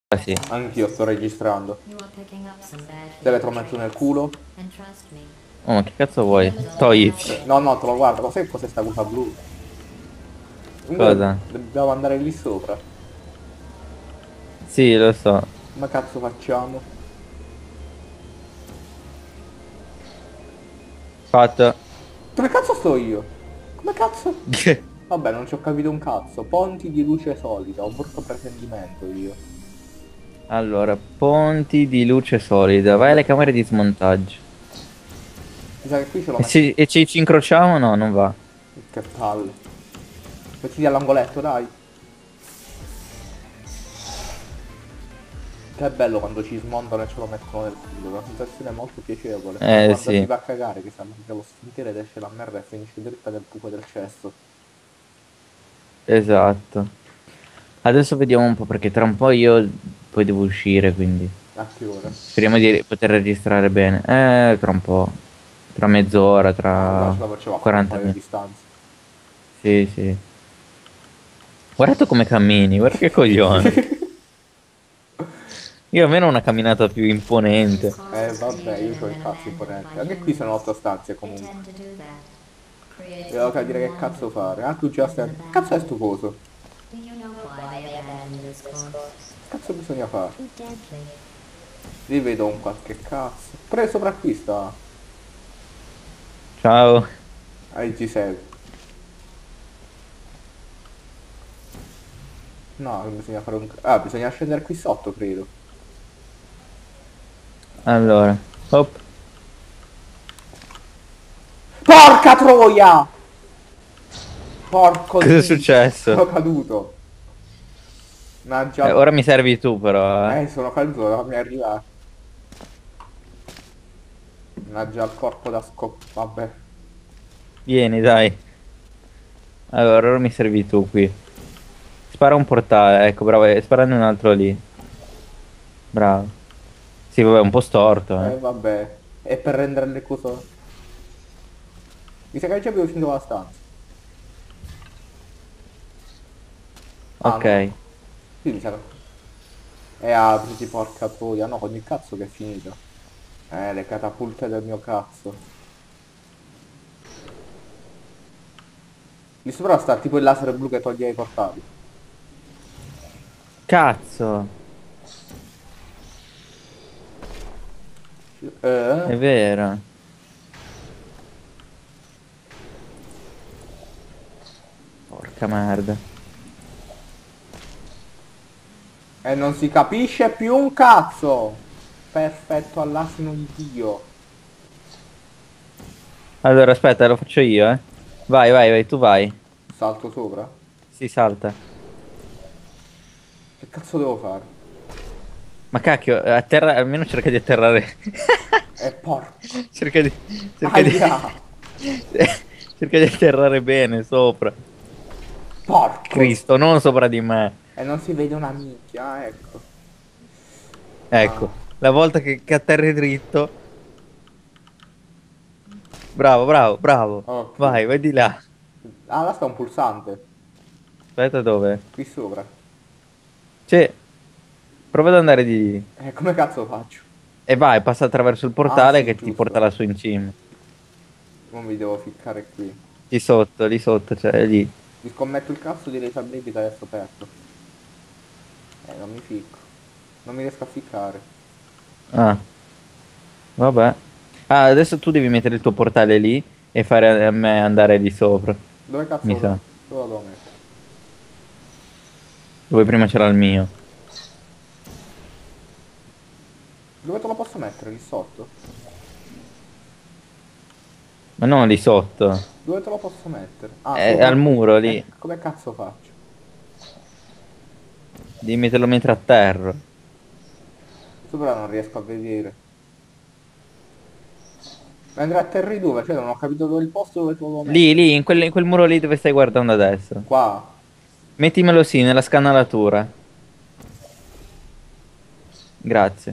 Ah sì. Anch'io sto registrando. Te le metto nel culo? Oh, ma che cazzo vuoi? Togliti. No, no, te lo guardo. Cos'è sta cosa blu? Comunque Cosa? dobbiamo andare lì sopra. Sì, lo so. Come cazzo facciamo? Fatto. Dove cazzo sto io? Come cazzo? Vabbè, non ci ho capito un cazzo. Ponti di luce solida. Ho un brutto presentimento io. Allora, ponti di luce solida. Vai alle camere di smontaggio. Mi sa che qui ce lo E, metto. ci incrociamo? No, non va. Che palle. Mettiti all'angoletto, dai. Che è bello quando ci smontano e ce lo mettono nel culo. Una sensazione molto piacevole. Quando si Sì, va a cagare che si allarga lo sfintere ed esce la merda e finisce dritta nel buco del cesso. esatto. Adesso vediamo un po' perché tra un po' io poi devo uscire, quindi A che ora? speriamo di poter registrare bene. Tra un po'. Tra mezz'ora, Ah, allora tra ce la facciamo a fare un 40 paio minuti. di stanze. Sì, sì. Guarda tu come cammini, guarda che coglione. Io almeno una camminata più imponente. Vabbè, io ho il cazzo imponente. Anche qui sono 8 stanze comunque. Devo capire che cazzo fare. Ah, tu già stai. Che cazzo è sto coso? Che cazzo bisogna fare? Lì vedo un qualche cazzo. Pure sopra qui sta. Ciao. Ci sei. No, bisogna fare un. Ah, bisogna scendere qui sotto, credo. Allora, hop. Porca troia! Porco Cosa è di. successo? Sono caduto. Mannaggia. Ora mi servi tu però, eh. Sono caduto, fammi arrivare. Mannaggia il corpo da scop. Vabbè. Vieni, dai. Allora, ora mi servi tu qui. Spara un portale, ecco, bravo, sparane un altro lì. Bravo. Sì, vabbè, un po' storto, eh. Vabbè. E per rendere le cose. Mi sa che già abbiamo finito la stanza. Ah no. Ok. Sì, mi sa che. Apriti porca troia. No, con il cazzo che è finito. Le catapulte del mio cazzo. Lì sopra sta tipo il laser blu che toglie i portali. Cazzo, Eh? è vero. Porca merda. E non si capisce più un cazzo. Perfetto all'asino di Dio. Allora, aspetta, lo faccio io, eh. Vai, vai, vai, tu vai. Salto sopra? Si salta. Che cazzo devo fare? Ma cacchio, atterra, almeno cerca di atterrare. Porco. Cerca di... Cerca di... Aia. Cerca di atterrare bene sopra. Porco. Cristo, non sopra di me. E non si vede una minchia, ecco. Ecco, Ah, la volta che atterri dritto. Bravo, bravo, bravo. ok. Vai, vai di là. Ah, là sta un pulsante. Aspetta, dove? Qui sopra. C'è. Prova ad andare di lì. Come cazzo faccio? E vai, passa attraverso il Ah, portale sì, che ti porta giusto. lassù in cima. Non mi devo ficcare qui. Lì sotto, cioè lì. Mi scommetto il cazzo di Reza Baby che adesso perdo. Non mi ficco. Non mi riesco a ficcare. Ah, vabbè. Ah, adesso tu devi mettere il tuo portale lì e fare a me andare lì sopra. Dove cazzo Mi sa. dove lo devo mettere? Dove prima c'era il mio. Dove te lo posso mettere? Lì sotto? Ma no, lì sotto. Dove te lo posso mettere? Ah, È sopra al qui. muro lì. Come cazzo faccio? Devi metterlo mentre atterra. Sopra non riesco a vedere. Mentre atterri dove? Cioè non ho capito dove il posto dove te lo devo Lì, mettere. lì, in quel muro lì dove stai guardando adesso. Qua. Mettimelo sì, nella scanalatura. Grazie.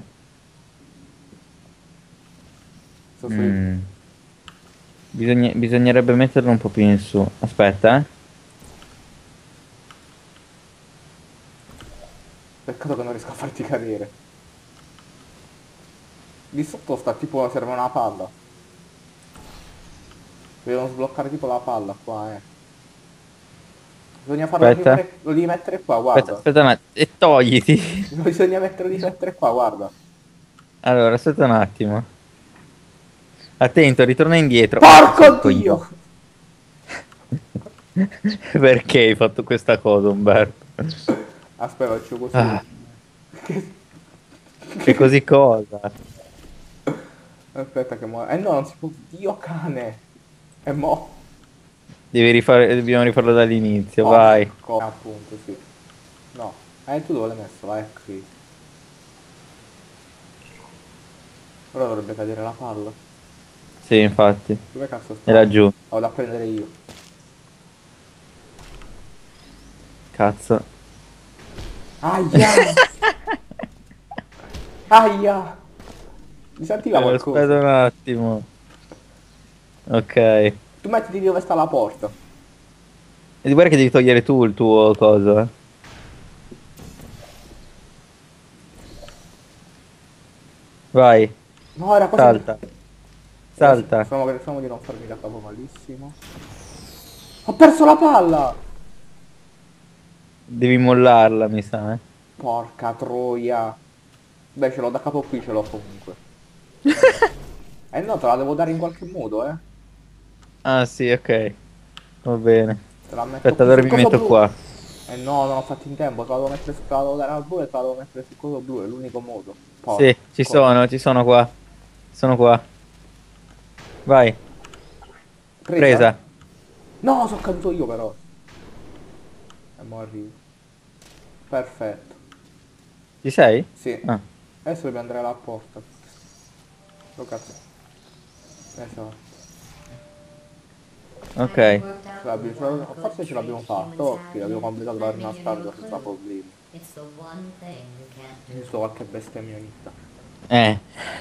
Sto su. Mm. Bisognerebbe metterlo un po' più in su. Aspetta, eh. Peccato che non riesco a farti cadere. Di sotto sta tipo, serve una palla. Devono sbloccare tipo la palla qua, Bisogna farlo Aspetta. arrivare, lo devi mettere qua, Aspetta, guarda. aspetta un attimo. E togliti. Bisogna metterlo di mettere qua, guarda. Allora, aspetta un attimo. Attento, ritorna indietro. Porco Che Dio! coglione. Perché hai fatto questa cosa, Umberto? Aspetta, faccio così. Ah, che così cosa? Aspetta che muore. Eh no, non si può. Dio cane! E mo. Dobbiamo rifarlo dall'inizio, vai. Porco. Appunto, sì. No. Tu dove l'hai messo? Vai qui. Ora dovrebbe cadere la palla. Sì, infatti. Dove cazzo sta? Era giù. Vado a prendere io. Cazzo. Aia! Aia! Mi sentiva Aspetta qualcosa. un attimo. Ok. Tu mettiti dove sta la porta. E guarda che devi togliere tu il tuo coso, eh. Vai, No, era quasi. salta. Salta. Speriamo di non farmi da capo malissimo. Ho perso la palla! Devi mollarla, mi sa, eh. Porca troia. Beh, ce l'ho da capo qui, ce l'ho comunque. No, te la devo dare in qualche modo, Ah, sì, ok. Va bene. Te la metto Aspetta, qui allora sul mi coso metto blu. qua. No, non ho fatto in tempo, te la devo mettere te la devo dare al blu e te la devo mettere sul coso blu, è l'unico modo. Sì, Porco. ci sono qua. Sono qua. Vai, Presa? presa. No, sono caduto io però. E mo arrivo. Perfetto. Ci sei? Sì. Ah, Adesso dobbiamo andare alla porta. Oh cazzo. Esatto. ok. Forse ce l'abbiamo fatto. Ok, abbiamo completato la rinastardo senza problemi. Giusto qualche bestemmia ogni tanto. Eh.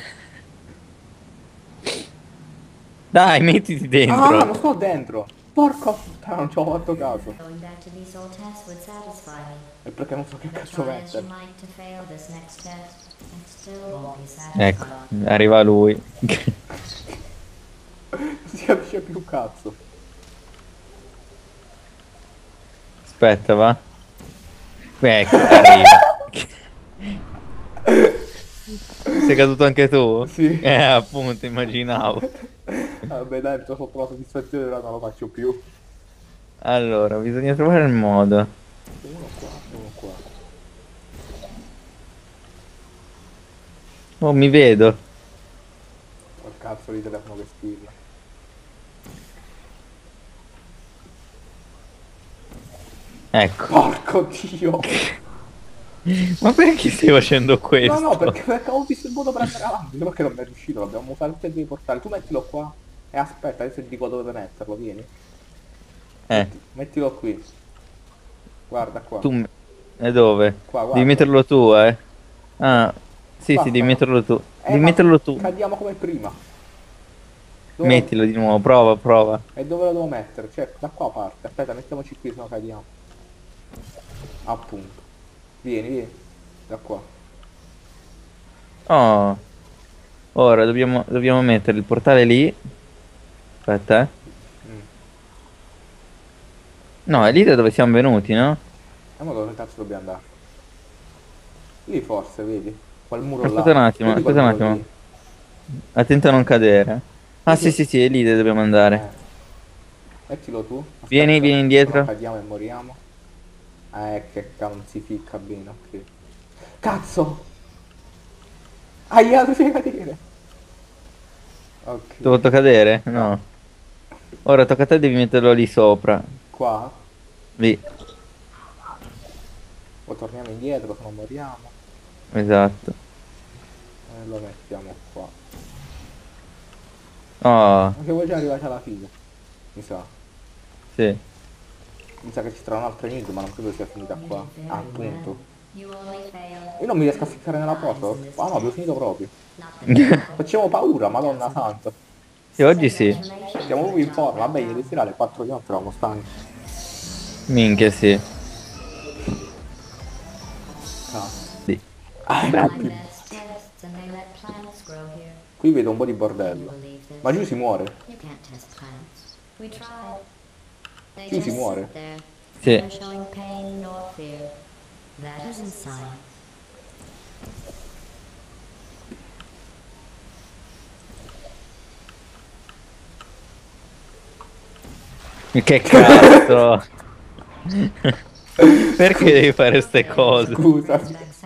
Dai, mettiti Ah, non dentro. sto dentro! Porco puttana, non ci ho fatto caso. E perché non so che cazzo mettere. Ecco, arriva lui. Non si capisce più un cazzo. Aspetta, va. Ecco, arriva. Sei caduto anche tu? Sì. Appunto, immaginavo. Vabbè dai, mi sono sotto la soddisfazione, ora non lo faccio più. Allora, bisogna trovare il modo. Uno qua, uno qua. Oh, mi vedo. Col cazzo di telefono che squilla. Ecco. Porco Dio! Ma perché stai facendo questo? No, perché ho visto il modo per andare avanti, perché non mi è riuscito, l'abbiamo usato tutti e due i portali. Tu mettilo qua e aspetta, adesso ti dico dove metterlo, vieni. Eh, Mettilo qui. Guarda qua. tu... E dove? Qua, Devi guarda. metterlo tu, eh. Ah, sì, sì, Basta. devi metterlo tu. Devi Ma metterlo tu. cadiamo come prima. Mettilo di nuovo, prova, prova. E dove lo devo mettere? Cioè, da qua parte. Aspetta, mettiamoci qui, se no cadiamo. Appunto. Vieni, vieni. Da qua. Oh, ora dobbiamo mettere il portale lì. Aspetta, eh. Mm. No, è lì da dove siamo venuti, no? E ma dove cazzo dobbiamo andare? Lì forse, vedi? Quel muro là. Aspetta un attimo, Vedi quel aspetta un muro attimo. lì? Attento a non cadere. Ah, sì, Vedi? sì, sì, è lì dove dobbiamo andare. Mettilo tu. Vieni, Aspetta, vieni se no indietro. cadiamo e moriamo. Che non si ficca bene, ok. Cazzo! Aia, tu devi cadere! Ok. Ti ho fatto cadere? No. No. Ora tocca a te, devi metterlo lì sopra. Qua? Lì, O torniamo indietro se non moriamo. esatto. E lo mettiamo qua. Oh, Anche voi già arrivati alla fine. Mi sa. sì. Mi sa che ci sarà un altro enigma, ma non credo sia finita qua. Ah, appunto. Io non mi riesco a ficcare nella porta. Ah no, abbiamo finito proprio. Facciamo paura, madonna santa. Sì, oggi sì. Siamo proprio in forma. Vabbè, ieri sera alle 4 di notte eravamo stanchi. Minchia, sì. Cazzo. Sì. Ah, ecco qui. Qui vedo un po' di bordello. Ma giù si muore. Giù si muore. Sì. Che cazzo? Perché devi fare ste cose? Scusa.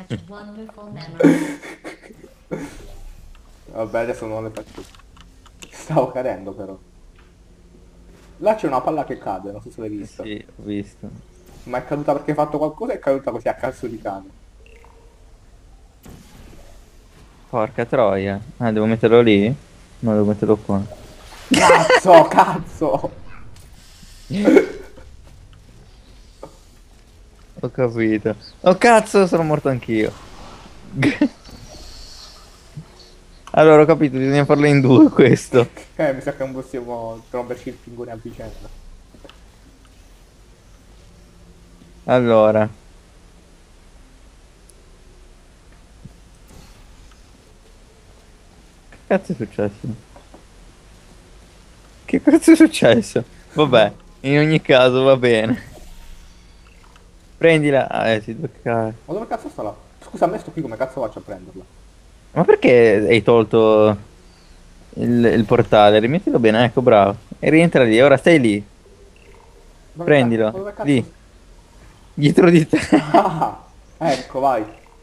Vabbè, adesso non le faccio. Stavo cadendo però. Là c'è una palla che cade, non so se l'hai vista. Sì, ho visto. Ma è caduta perché hai fatto qualcosa e è caduta così a cazzo di cane. Porca troia. Ah, devo metterlo lì? No, devo metterlo qua. Cazzo, cazzo! Ho capito. Oh cazzo, sono morto anch'io. Allora, ho capito, bisogna farlo in due questo. Mi sa che non possiamo tromberci il pingone a vicenda. Allora. Che cazzo è successo? Che cazzo è successo? Vabbè, in ogni caso va bene. Prendila. Ah, si deve cagare. Ma dove cazzo sta là? Scusa, a me sto qui come cazzo faccio a prenderla? Ma perché hai tolto il portale? Rimettilo bene, ecco, bravo. E rientra lì, ora stai lì. Ma Prendilo. dove cazzo... Lì, dietro di te. Ah, ecco, vai.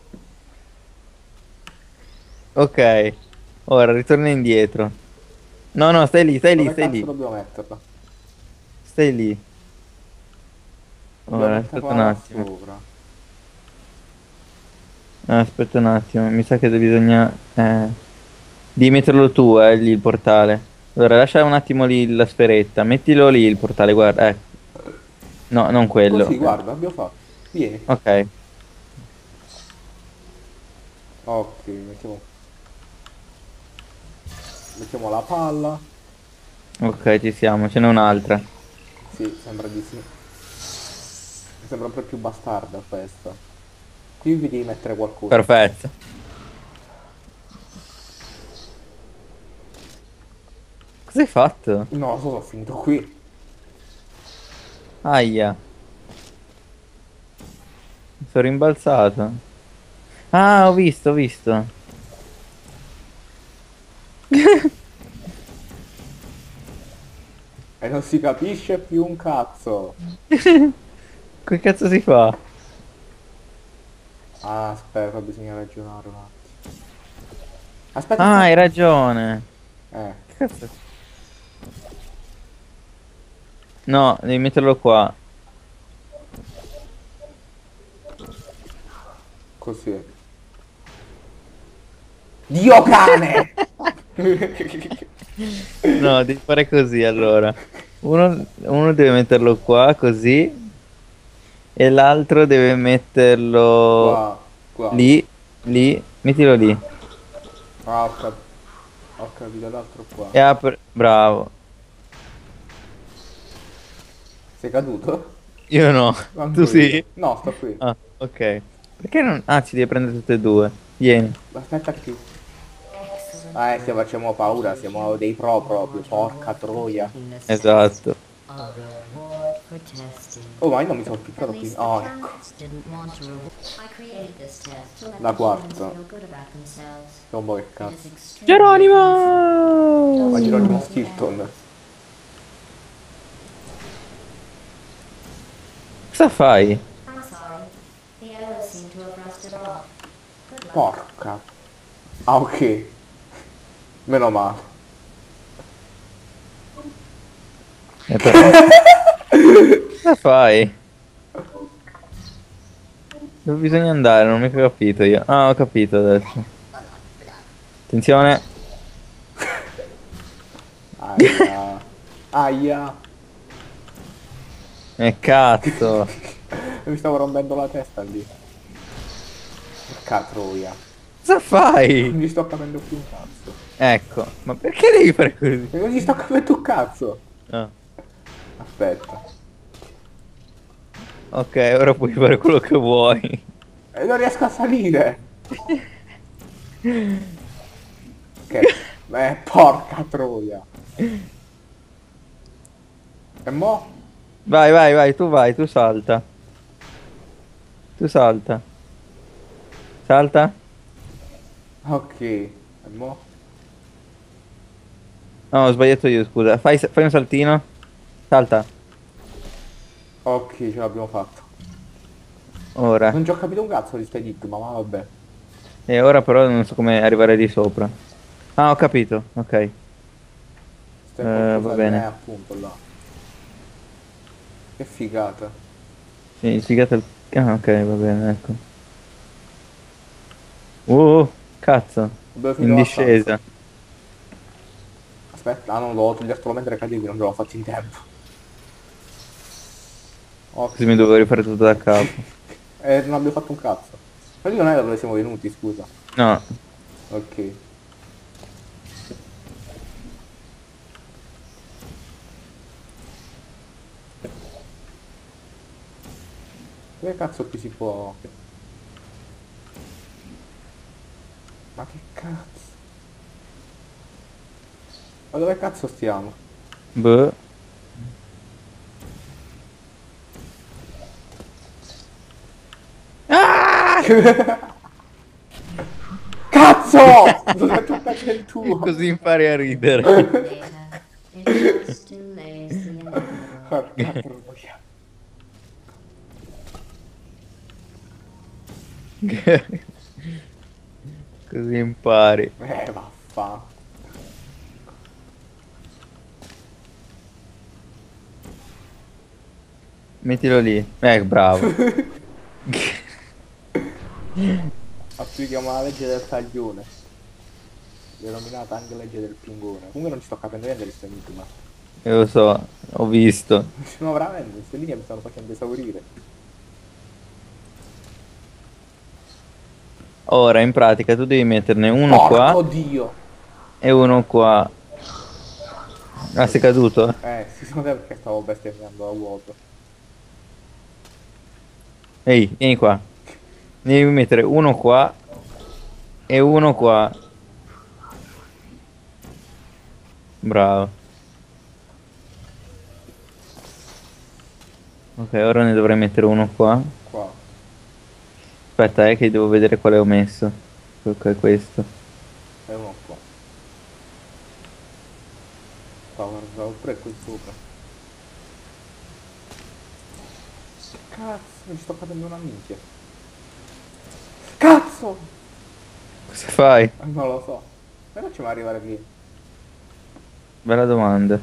Ok. Ora ritorna indietro. No, no, stai lì, stai lì, Dove stai cazzo lì. dobbiamo metterla? Stai lì. Dobbiamo Ora, aspetta metterla un là attimo. sopra. Aspetta un attimo, mi sa che bisogna... Devi metterlo tu, lì il portale. Allora, lascia un attimo lì la sferetta. Mettilo lì il portale, guarda. No, non quello. Così, guarda, abbiamo fatto. Vieni. Ok. Ok, mettiamo la palla. Ok, ci siamo, ce n'è un'altra. Sì, sembra di sì. Mi sembra un po' più bastarda questa. Qui vi devi mettere qualcosa. Perfetto. Cosa hai fatto? No, lo so, sono finito qui. Aia, sono rimbalzato. Ah, ho visto, ho visto. E non si capisce più un cazzo. Che cazzo si fa? Ah, aspetta, bisogna ragionare un attimo. Aspetta, Ah, hai aspetta. ragione. Eh, Che cazzo? No, devi metterlo qua. così. Dio cane! No, devi fare così allora. Uno deve metterlo qua, così. E l'altro deve metterlo Qua, qua. lì, lì. Mettilo lì. Ah, ho capito l'altro qua. E apri. Bravo. Sei caduto? Io no. Tu Manco io. sì? No, sto qui. Ah, ok. Perché non... Ah, ci devi prendere tutte e due. Vieni. Aspetta qui. Ah, se facciamo paura, siamo dei pro proprio, porca troia. Esatto. Oh, ma io non mi sono piccato qui. Oh, ecco. La quarta. Che un po' che cazzo. Ma Geronimo! Geronimo Stilton. Cosa fai? Porca. Ah, ok. Meno male. Però... Cosa fai? Dove bisogna andare? Non mi ho capito io. Ah, ho capito adesso. Attenzione. Aia. Aia. Cazzo. Mi stavo rompendo la testa lì. Porca troia. Cosa fai? Non gli sto capendo più un cazzo. Ecco. Ma perché devi fare così? E non gli sto capendo un cazzo. Ah, Aspetta. ok, ora puoi fare quello che vuoi. E non riesco a salire. Che... porca troia. E mo? Vai, tu salta. Tu salta. Salta. Ok. E mo? No, ho sbagliato io, scusa. Fai un saltino. Salta. Ok, ce l'abbiamo fatto. Ora. Non ci ho capito un cazzo di sta enigma, ma vabbè. E ora però non so come arrivare di sopra. Ah, ho capito. Ok. Sta in qualcosa Va di... bene. appunto là. Che figata. Sì, sfigata il... Ah, ok, va bene, ecco. Cazzo. Dobbiamo finire In la stanza. discesa. Aspetta, ah no, devo togliere solo mentre cadevi, non ce l'ho fatto in tempo. Ok. Così mi dovevo rifare tutto da capo. Non abbiamo fatto un cazzo. Ma lì non è da dove siamo venuti, scusa. No. Ok. Dove cazzo qui si può... Ma che cazzo? Ma dove cazzo stiamo? Boh. Ah! Cazzo! Non è tutta che il tuo! Così impari a ridere. Porca troia. Così impari. Vaffa. Mettilo lì. Bravo. Applichiamo la legge del taglione. Denominata anche legge del pingone. Comunque non ci sto capendo niente di questo enigma. Lo so, ho visto. No, veramente, queste linee mi stanno facendo esaurire. Ora, in pratica, tu devi metterne uno qua Porco Dio! e uno qua. Ah, sei caduto? Si sono te perché stavo bestemmiando a vuoto. Ehi, vieni qua. Ne devi mettere uno qua e uno qua. Bravo. Ok, ora ne dovrei mettere uno qua. Qua. Aspetta, che devo vedere quale ho messo. Ok, questo. E uno qua. Guarda, oppure qui sopra. Cazzo, non ci sto capendo una minchia. Cazzo! Cosa fai? Non lo so. Come facciamo ad arrivare lì? Bella domanda.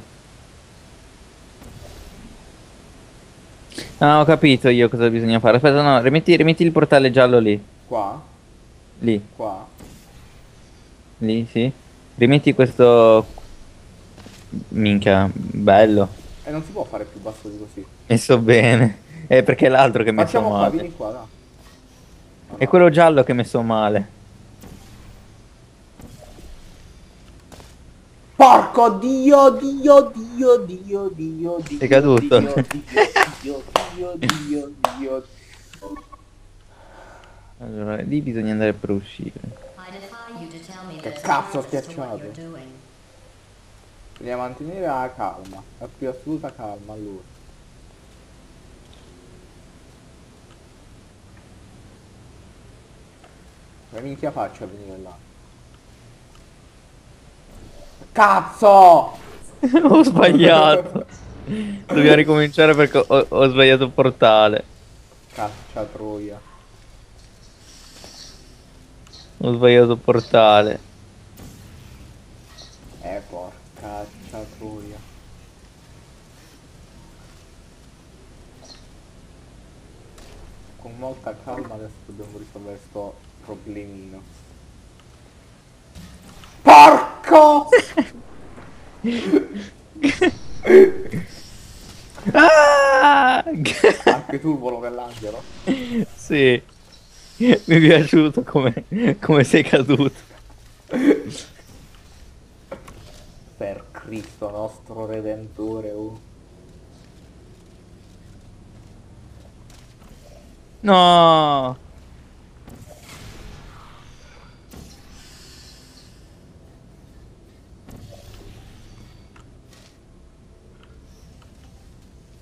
Ah, ho capito io cosa bisogna fare. Aspetta, no, rimetti il portale giallo lì. Qua? Lì, Qua? lì, sì. Rimetti questo... Minchia, bello. E non si può fare più basso di così. Messo bene. È perché è l'altro che è messo Facciamo qua, male. vieni qua, dai. No, È no. quello giallo che è messo male. Porco Dio, Dio, Dio, Dio, Dio, Dio, Sei caduto? Dio, Dio, Dio, Dio, Dio. Allora, lì bisogna andare per uscire. Che cazzo ho schiacciato? Bisogna mantenere la calma, la più assoluta calma allora. Che minchia faccio a venire là? Cazzo! Ho sbagliato. Dobbiamo ricominciare perché ho sbagliato il portale. Caccia troia. Ho sbagliato il portale. Porcaccia troia. Con molta calma adesso dobbiamo risolvere sto problemino. Porco! Ah! Anche tu il volo dell'angelo? Sì. Mi è piaciuto come sei caduto. Per Cristo nostro Redentore, oh. No!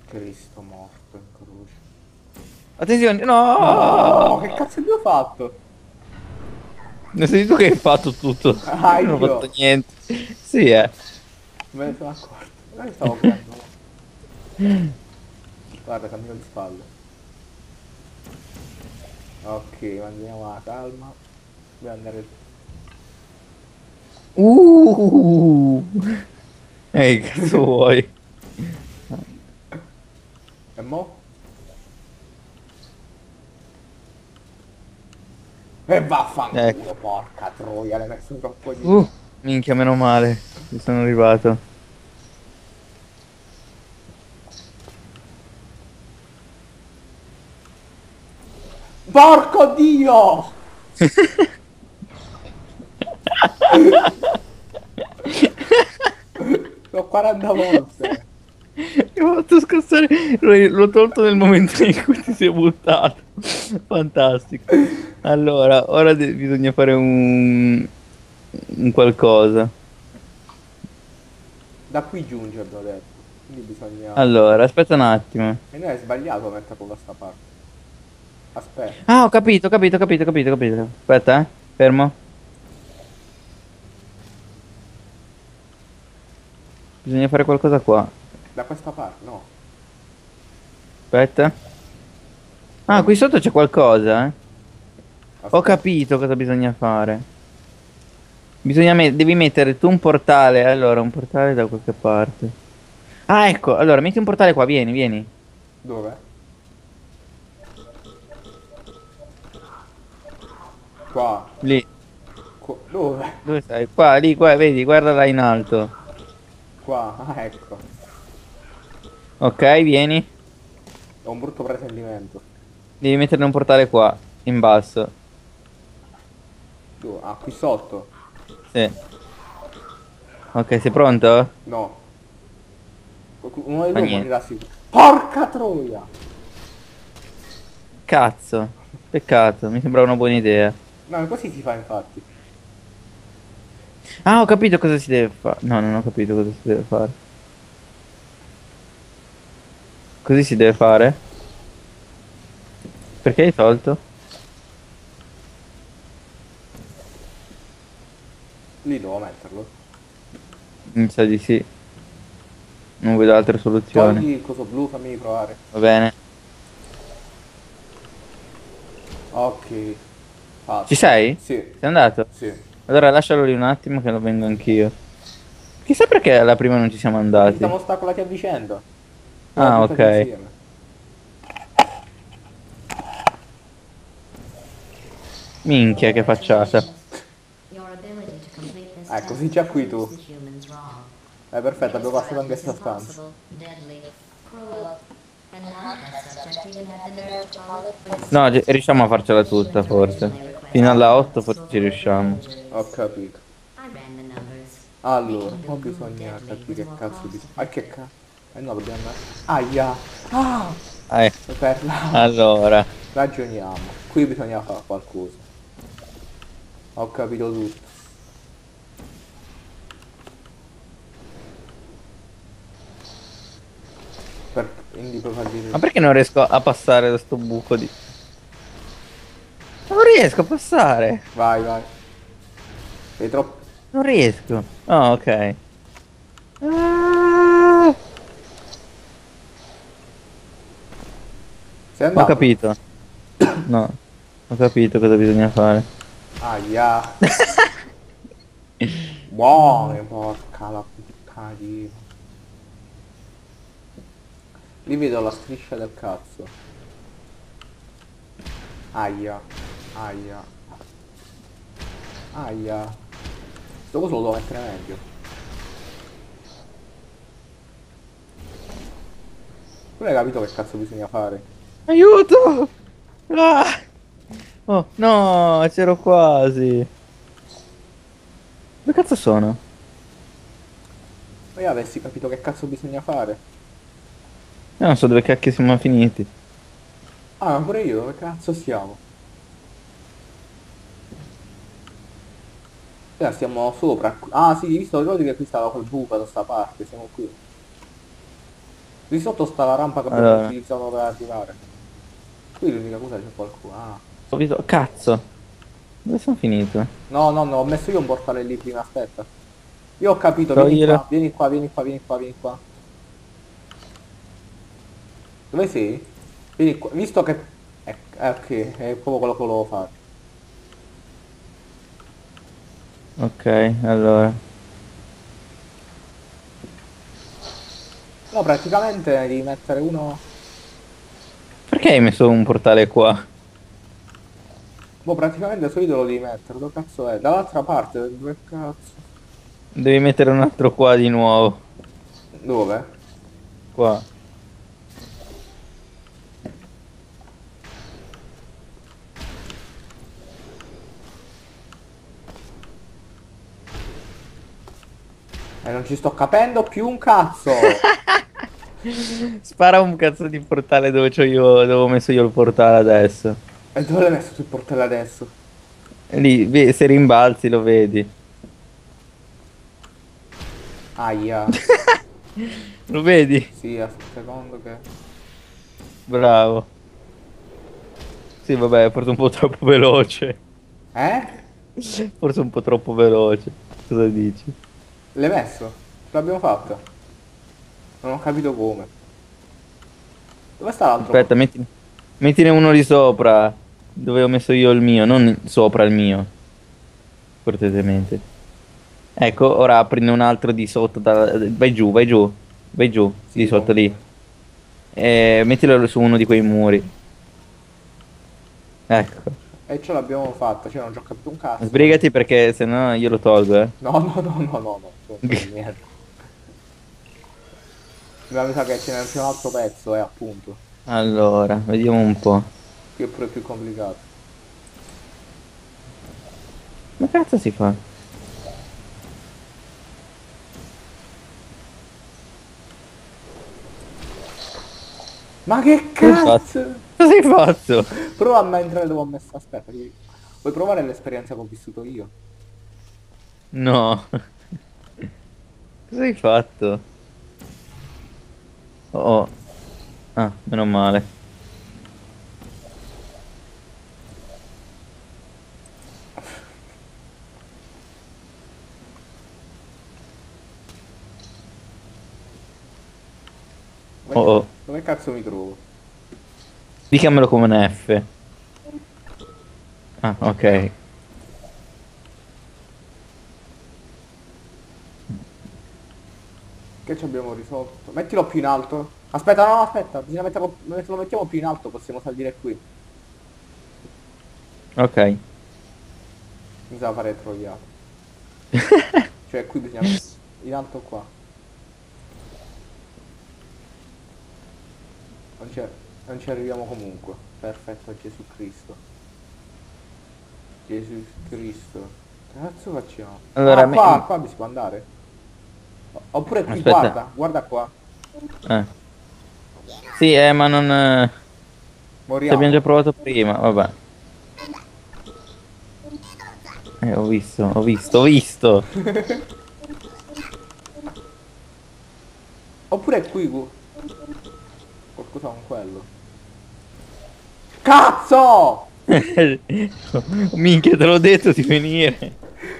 Cristo morto in croce. Attenzione, No, no! che cazzo abbiamo fatto? Ne sei tu che hai fatto tutto. Ah, Io non ho fatto io. niente. Sì, eh. Me ne sono accorto. Non mi stavo prendendo. Guarda, cammino di spalle. Ok, manteniamo la calma. Dobbiamo andare... Uh! Ehi, cazzo vuoi? E mo? E Ecco. vaffanculo, porca troia, l'hai messo troppo di... Minchia, meno male. Ci sono arrivato. Porco Dio! L'ho 40 volte. Mi ho fatto scassare. L'ho tolto nel momento in cui ti sei buttato. Fantastico. Allora, ora bisogna fare un qualcosa. Da qui giunge, abbiamo detto. Quindi bisogna... Allora, aspetta un attimo. E noi è sbagliato metterlo da sta parte. Aspetta. Ah, ho capito, ho capito, ho capito, ho capito, ho capito. Aspetta, fermo. Bisogna fare qualcosa qua. Da questa parte, no. Aspetta. Ah, qui sotto c'è qualcosa, eh. Ho Aspetta. capito cosa bisogna fare. Devi mettere tu un portale. Allora, un portale da qualche parte. Ah, ecco. Allora, metti un portale qua. Vieni, vieni. Dove? Qua. Lì. Dove? Dove stai? Qua, lì, qua, vedi, guarda là in alto. Qua. Ah, ecco. Ok, vieni. Ho un brutto presentimento. Devi metterne un portale qua, in basso. Dove? Ah, qui sotto. Sì. Ok, sei pronto? No. Uno dei Fa due niente. morirà sicuro. Porca troia! Cazzo. Peccato, mi sembra una buona idea. No, così si fa infatti. Ah, ho capito cosa si deve fare. No, non ho capito cosa si deve fare. Così si deve fare? Perché hai tolto? Lì devo metterlo. Mi sa di sì. Non vedo altre soluzioni. Togli il coso blu, fammi provare. Va bene. Ok. Ci Fatto. sei? Sì. Sei andato? Sì. Allora lascialo lì un attimo che lo vengo anch'io. Chissà perché alla prima non ci siamo Perché ci andati. siamo ostacolati a vicenda. Poi la Ah, buttati ok. insieme. Minchia, che facciata. Così già qui tu. Perfetto, abbiamo passato anche questa stanza. No, riusciamo a farcela tutta, forse. Fino alla 8 forse ci riusciamo. Ho capito. Allora, ora bisogna capire che cazzo di... Ah, che cazzo? Eh no, dobbiamo andare... Aia! Ah! Eh, Per la... allora. Ragioniamo. Qui bisogna fare qualcosa. Ho capito tutto. Quindi puoi far dire... Ma perché non riesco a passare da sto buco di... Non riesco a passare. Vai, vai. Sei troppo... Non riesco. Oh, ok. Ah, Sei ho andato? capito. No, ho capito cosa bisogna fare. Aia. Buone, porca la puttana di... Lì vedo la striscia del cazzo. Aia. Aia. Aia. Sto coso lo devo mettere meglio. Tu hai capito che cazzo bisogna fare? Aiuto! Ah! Oh, no, c'ero quasi. Dove cazzo sono? Ma io avessi capito che cazzo bisogna fare. Io non so dove cacchio siamo finiti. Ah, ma pure io, dove cazzo siamo? Stiamo sopra. Ah sì, visto, ricordi che qui stava quel buco da sta parte, siamo qui. Lì sotto sta la rampa che abbiamo Allora, utilizzato per arrivare. Qui l'unica cosa c'è qualcuno. Ah. ho visto... Cazzo! Dove sono finito? No, no, no, ho messo io un portale lì prima, aspetta. Io ho capito, vieni Toglielo. qua, vieni qua, vieni qua, vieni qua, vieni qua. Dove sei? Vieni qua, visto che... ok, è proprio quello che volevo fare. Ok, allora. No, praticamente devi mettere uno... Perché hai messo un portale qua? Boh, praticamente il suo idolo lo devi mettere, dove cazzo è? Dall'altra parte, dove cazzo? Devi mettere un altro qua di nuovo. Dove? Qua. E non ci sto capendo più un cazzo! Spara un cazzo di portale dove c'ho io, dove ho messo io il portale adesso. E dove l'hai messo tu il portale adesso? Lì, se rimbalzi lo vedi. Aia. Lo vedi? Sì, aspetta un secondo che... Bravo. Sì, vabbè, forse un po' troppo veloce. Eh? Forse un po' troppo veloce. Cosa dici? L'hai messo? Ce l'abbiamo fatta. Non ho capito come. Dove sta l'altro Aspetta, portale? mettine uno di sopra. Dove ho messo io il mio, non sopra il mio. Cortesemente. Ecco, ora aprine un altro di sotto. Vai giù, vai giù. Vai giù, di Sì, sotto lì. comunque. E mettilo su uno di quei muri. Ecco. E ce l'abbiamo fatta, cioè non ci ho capito un cazzo. Sbrigati perché sennò io lo tolgo, eh. No, no, no, no, no, no, non per niente. Mi sa che ce n'è un altro pezzo, appunto. Allora, vediamo un po'. Qui è pure più complicato. Ma cazzo si fa? Ma che Cosa hai fatto? cazzo? Cosa hai fatto? Prova a entrare dove ho messo. Aspetta, vuoi provare l'esperienza che ho vissuto io? No. Cosa hai fatto? Oh, oh. Ah, meno male. Oh, oh. Dove cazzo mi trovo? Dicamelo come un F. Ah, ok. Che ci abbiamo risolto? Mettilo più in alto. Aspetta, no, no, aspetta. Bisogna metterlo, se lo mettiamo più in alto possiamo salire qui. Ok. Bisogna fare troiato. Cioè qui bisogna in alto qua. Non ci arriviamo comunque. Perfetto, Gesù Cristo. Gesù Cristo. Che cazzo facciamo? Allora, Ah, qua si può andare. Oppure qui, aspetta. guarda qua. Eh. Sì, ma non... Ci abbiamo già Moriamo. provato prima, vabbè. Ho visto, ho visto, ho visto. Oppure qui, qualcosa con quello. Cazzo! Minchia, te l'ho detto di venire.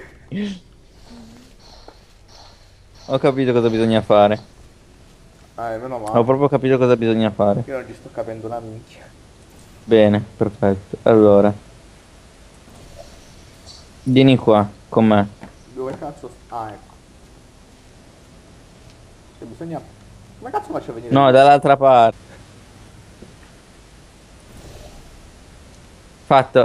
Ho capito cosa bisogna fare. Meno Ho male. proprio capito cosa bisogna fare. Io non ci sto capendo una minchia. Bene, perfetto. Allora, vieni qua con me. Dove cazzo... Ah, ecco. Cioè, bisogna... Come cazzo faccio a venire No, lì? dall'altra parte. Fatto.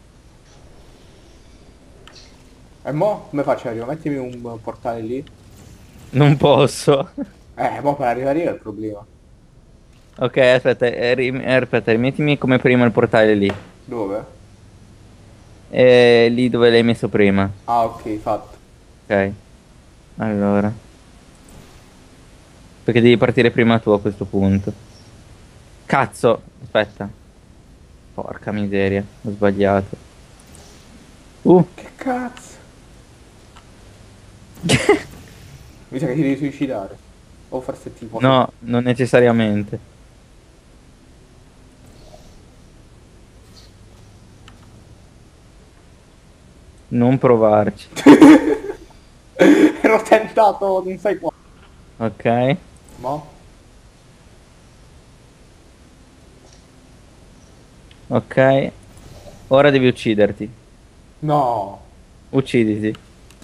E mo? Come faccio a arrivare? Mettimi un portale lì. Non posso. Mo per arrivare lì è il problema. Ok, aspetta, aspetta, rimettimi come prima il portale lì. Dove? Lì dove l'hai messo prima. Ah, ok, fatto. Ok. Allora. Perché devi partire prima tu a questo punto. Cazzo. Aspetta. Porca miseria. Ho sbagliato. Uh. Che cazzo? Mi sa che ti devi suicidare. O forse tipo... No, non necessariamente. Non provarci. Ero tentato, non sai qua. Ok. Mo? Ok. Ora devi ucciderti. No. Ucciditi.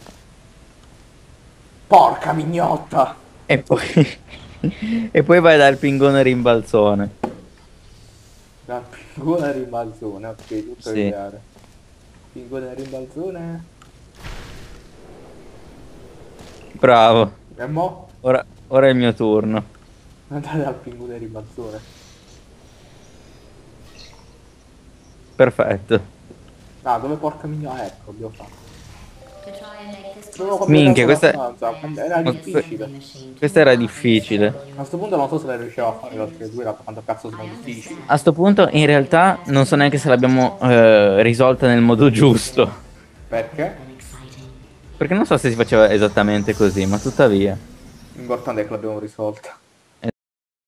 Porca mignotta. E poi... e poi vai dal pingone rimbalzone. Dal pingone rimbalzone, ok, tutto Sì. chiaro. Pingone rimbalzone. Bravo. E mo? Ora è il mio turno. Andate dal pingone rimbalzone. Perfetto. Ah, dove porca mignotta? Ecco, abbiamo fatto. Dovevo Minchia, completare la stanza, era ma difficile. questa era difficile. A questo punto non so se le riuscivo a fare le altre due, dato quanto cazzo sono difficili. A sto punto, in realtà, non so neanche se l'abbiamo risolta nel modo giusto. Perché? Perché non so se si faceva esattamente così, ma tuttavia. L'importante è che l'abbiamo risolta.